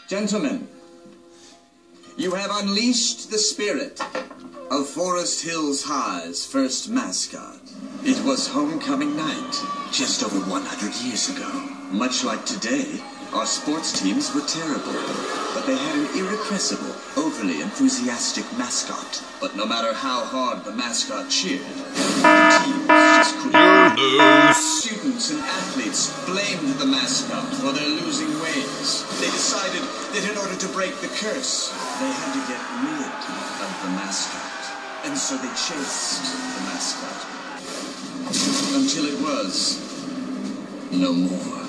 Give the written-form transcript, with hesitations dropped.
Gentlemen, you have unleashed the spirit of Forest Hills High's first mascot. It was homecoming night, just over 100 years ago. Much like today, our sports teams were terrible, but they had an irrepressible, overly enthusiastic mascot. But no matter how hard the mascot cheered, the teams just couldn't. You lose. Students and athletes blamed the mascot for their losing ways. They decided that in order to break the curse, they had to get rid of the mascot. And so they chased the mascot until it was no more.